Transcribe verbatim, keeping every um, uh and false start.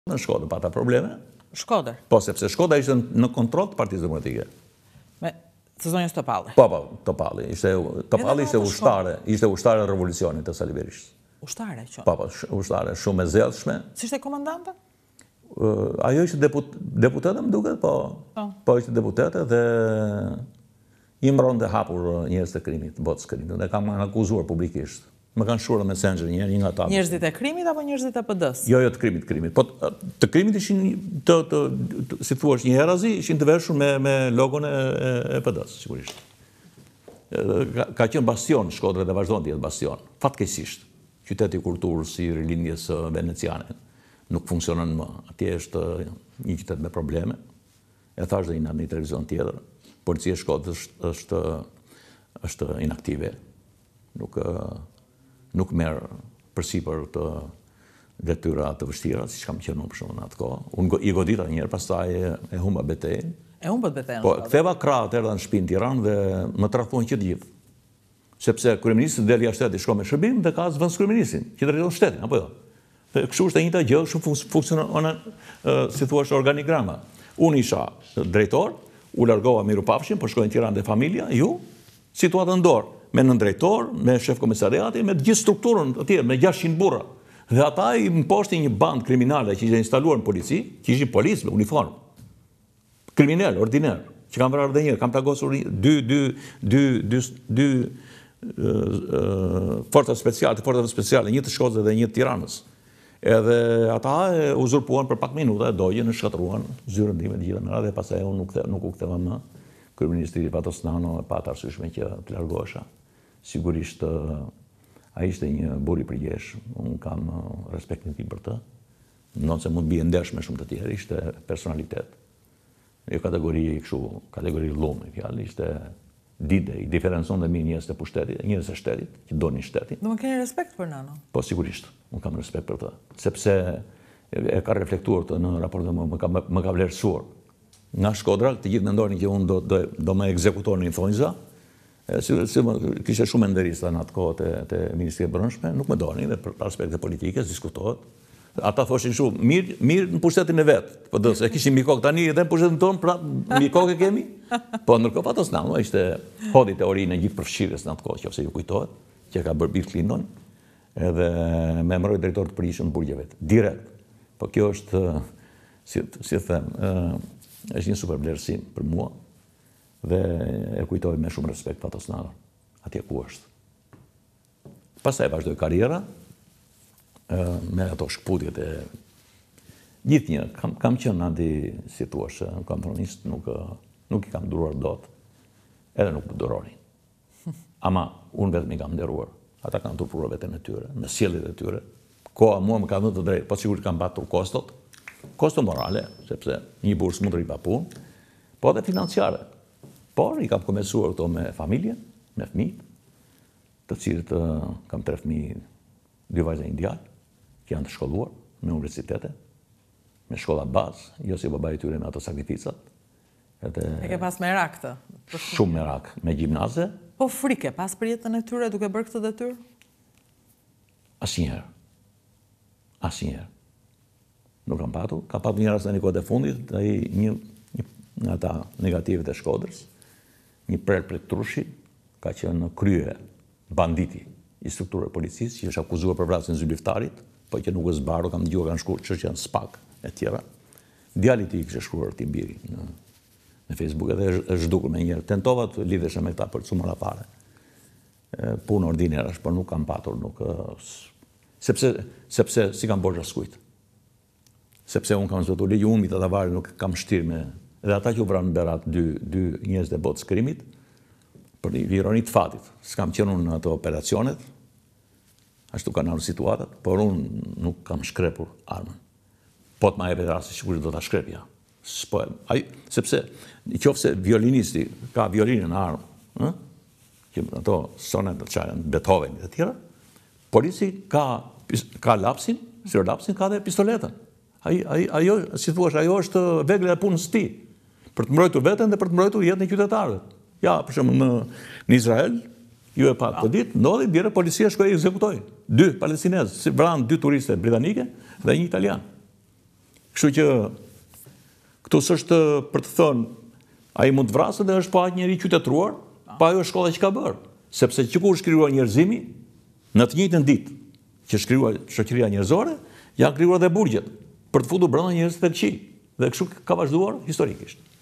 Në Shkodër pata probleme. Shkodër? Po, sepse Shkodra ishte në kontroll të Partisë Demokratike. Me të zonjës Topalli? Po, po, Topalli. Topalli ishte ushtare, ishte ushtare e revolucionit të Sali Berishës. Ushtare, që? Po, po, ushtare, shumë e zellshme. Si ishte komandante? Ajo ishte deputete, më duket, po. Po, ishte deputete dhe i mbron dhe hapur njerëz të krimit, botës krimit, dhe kam akuzuar publikisht. Më kanë shurë në Messenger njerë, një nga ta. Njerëzit e krimit apo njerëzit e P D-s? Jo, jo të krimit, krimit. Po të krimit ishin, të, si thua, një herazi, ishin të veshur me, me logon e, e P D-s, sigurisht. Ka, ka qenë bastion Shkodra dhe vazhdon të jetë bastion. Fatkeqësisht, qyteti i kulturës si rilindjes veneciane nuk funksionon më. Atje është një qytet me probleme. E thash dhe një në një televizion tjetër. Policia e Shkodrës është, është, është inaktive. Nuk nuk merë përsipër të detyra të vështira, si që kam qenë unë për shumë në atë kohë. Unë i godita njerë, pastaj e humba betejën. E humbët betejën? Po, ktheva krahët erdha në shtëpinë në Tiranë dhe më tradhtuan që të gjithë. Sepse kryeministri deli jashtë shtetit, shko me shërbim dhe ka zëvendës kryeministrin, që drejton shtetin, apo jo. Dhe kështu është e njëjta gjë, shumë funksionon, si thua, është organigrama. Unë isha drejtor, u largova mirupafshim, po shkojnë në Tiranë dhe familja, ju, situatën dorë. Me nëndrejtor, me shef komisariati, me gjithë strukturën të tjerë, me gjashtëqind burra. Dhe ata i më poshti një band kriminale që ishte instaluar në polici, që ishin policë me uniformë. Kriminal, ordiner, që kam vrarë dhe njërë, kam plagosur dy, dy, dy, dy, dy forcat speciale, forcat speciale, një të Shkodrës dhe një të Tiranës. Edhe ata e uzurpuan për pak minuta, e dojën, e shkatruan, zyrën time të gjitha mëra, dhe pastaj unë nuk, nuk u ktheva më. Kryeministri Patosnano e pa të arsyeshme që të largohesha. Sigurisht, a ishte një buri përgjesh, unë kam respektin tim për të, nëse se mund bie ndesh me shumë të tjerë, ishte personalitet. Jo kategori kështu, kategori llumë, fjalë, ishte dide, i diferencon dhe mi njerëz të pushtetit, njerëz të shtetit, që donin shtetin. Do më keni respekt për Nano? Po, sigurisht, unë kam respekt për të, sepse e ka reflektuar të në raport dhe më ka, më ka vlerësuar. Nga Shkodra, të gjithë mendojnë që unë do, do, do me ekzekutor një thonjza, si, si, kishte shumë nderista në atë kohë të, të Ministri e Brendshme, nuk me doni dhe për aspekte politike, diskutohet. Ata thoshin shumë, mirë, mirë në pushtetin e vetë, po dhe se kishim mikok tani edhe në pushtetin tonë, pra mikok e kemi. Po ndërkohë Patosnano ishte hodhi teorinë e gjithë përfshirjes në atë kohë, që ose ju kujtohet, që ka bërë Bill Clinton, edhe me emëroi drejtor të përgjithshëm të burgjeve, direkt. Po kjo është, si, si them, është një super vlerësim për mua dhe e kujtoj me shumë respekt Patosnano, atje ku është. Pastaj vazhdoj karriera me ato shkputjet e gjithë një, kam, kam qenë anti, si thua, konformist, nuk, nuk i kam duruar dot, edhe nuk më duronin. Ama unë vetëm i kam nderuar, ata kanë turpuar veten e tyre, me sjelljet e tyre. Koha mua më ka dhënë të drejtë, po sigurisht kam patur kostot, kosto morale, sepse një burës mund të rri pa punë, po edhe financiare. Por i kam komencuar këto me familje, me fëmijë, të cilët kam tre fëmijë, dy vajza një djalë, që janë të shkolluar me universitete, me shkolla bazë, jo si baba i tyre me ato sakrificat. Edhe e ke pas merak të? Shumë merak, me gjimnaze. Po frike, pas për jetën e tyre duke bërë këtë detyrë? Asnjëherë. Asnjëherë. Nuk kam patur. Ka patur një rast në një kohë të fundit, ai një, një nga ata negativet e Shkodrës, një prerë prej trushi, ka qenë në krye banditi i strukturës policisë, që është akuzuar për vrasjen e zyrtarit, po që nuk është zbardhur, kam dëgjuar kanë shkruar që janë spak e tjera. Djali i tij kishte shkruar ti mbiri në, në Facebook edhe është zhdukur me njëherë. Tentova të lidhesha me këta për të marrë fare. Punë ordinerash, por nuk kam patur, nuk sepse sepse si kam borxha skujt. Sepse unë kam zbatuar ligj, unë mi të davarë nuk kam shtirë me... Edhe ata që u vranë në Berat, dy, dy njerëz të botës krimit, për ironi të fatit. S'kam qenë unë në ato operacionet, ashtu kanë ardhur situatat, por unë nuk kam shkrepur armën. Po të ma jepet rasti, sigurisht do ta shkrepja. Ai, sepse i qofse violinisti ka violinën në armë, që ato sonet të çajën Beethoven e tjera, polici ka ka lapsin, si lapsin ka dhe pistoletën. Ai, ai, ajo, si thuash, ajo është vegla e punës së tij, për të mbrojtur veten dhe për të mbrojtur jetën e qytetarëve. Ja, për shembull në, në Izrael, ju e pa të ditë, ndodhi bjerë policia shkoi ekzekutoi dy palestinezë, si vranë dy turiste britanike dhe një italian. Kështu që këtu s'është për të thënë ai mund të vrasë dhe është pa njëri qytetruar, pa ajo shkolla që ka bërë. Sepse që kur shkruar njerëzimi, në të njëjtën ditë që shkruar shoqëria njerëzore, janë krijuar dhe burgjet për të futur brenda njerëzit të këqij. Dhe kështu ka vazhduar historikisht.